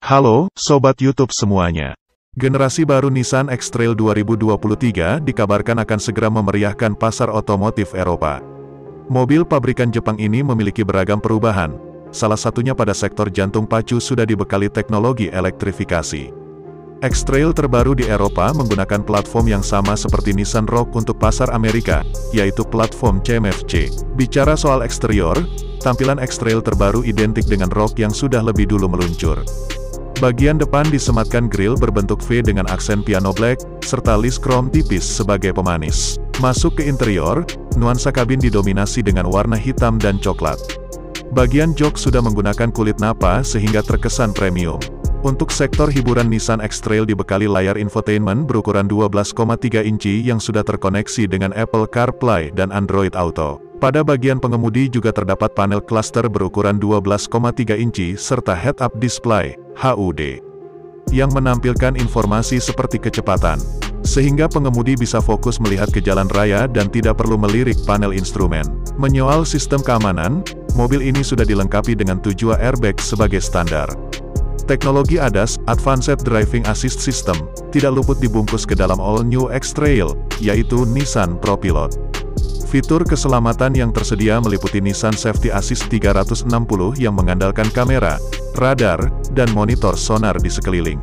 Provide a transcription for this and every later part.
Halo, Sobat YouTube semuanya. Generasi baru Nissan X-Trail 2023 dikabarkan akan segera memeriahkan pasar otomotif Eropa. Mobil pabrikan Jepang ini memiliki beragam perubahan, salah satunya pada sektor jantung pacu sudah dibekali teknologi elektrifikasi. X-Trail terbaru di Eropa menggunakan platform yang sama seperti Nissan Rogue untuk pasar Amerika, yaitu platform CMF-C. Bicara soal eksterior, tampilan X-Trail terbaru identik dengan Rogue yang sudah lebih dulu meluncur. Bagian depan disematkan grill berbentuk V dengan aksen piano black, serta list chrome tipis sebagai pemanis. Masuk ke interior, nuansa kabin didominasi dengan warna hitam dan coklat. Bagian jok sudah menggunakan kulit napa sehingga terkesan premium. Untuk sektor hiburan, Nissan X-Trail dibekali layar infotainment berukuran 12,3 inci yang sudah terkoneksi dengan Apple CarPlay dan Android Auto. Pada bagian pengemudi juga terdapat panel cluster berukuran 12,3 inci serta head-up display (HUD) yang menampilkan informasi seperti kecepatan, sehingga pengemudi bisa fokus melihat ke jalan raya dan tidak perlu melirik panel instrumen. Menyoal sistem keamanan, mobil ini sudah dilengkapi dengan 7 airbag sebagai standar. Teknologi ADAS, Advanced Driving Assist System, tidak luput dibungkus ke dalam all-new X-Trail, yaitu Nissan ProPilot. Fitur keselamatan yang tersedia meliputi Nissan Safety Assist 360 yang mengandalkan kamera, radar, dan monitor sonar di sekeliling.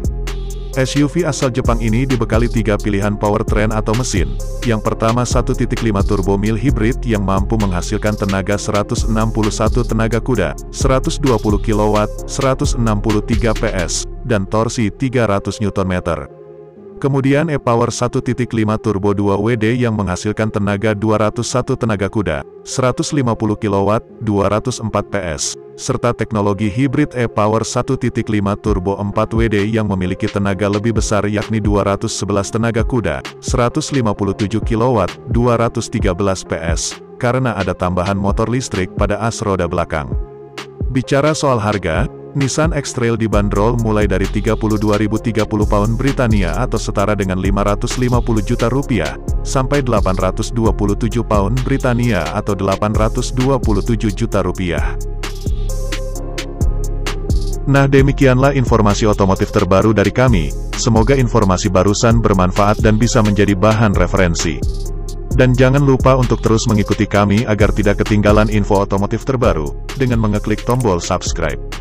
SUV asal Jepang ini dibekali 3 pilihan powertrain atau mesin. Yang pertama 1.5 turbo mild hybrid yang mampu menghasilkan tenaga 161 tenaga kuda, 120 kW, 163 PS, dan torsi 300 Nm. Kemudian e-Power 1.5 turbo 2 WD yang menghasilkan tenaga 201 tenaga kuda, 150 kW, 204 PS, serta teknologi hybrid e-Power 1.5 turbo 4 WD yang memiliki tenaga lebih besar yakni 211 tenaga kuda, 157 kW, 213 PS, karena ada tambahan motor listrik pada as roda belakang. Bicara soal harga, Nissan X-Trail dibanderol mulai dari 32.030 pound Britania atau setara dengan 550 juta rupiah, sampai 827 pound Britania atau 827 juta rupiah. Nah, demikianlah informasi otomotif terbaru dari kami. Semoga informasi barusan bermanfaat dan bisa menjadi bahan referensi. Dan jangan lupa untuk terus mengikuti kami agar tidak ketinggalan info otomotif terbaru, dengan mengeklik tombol subscribe.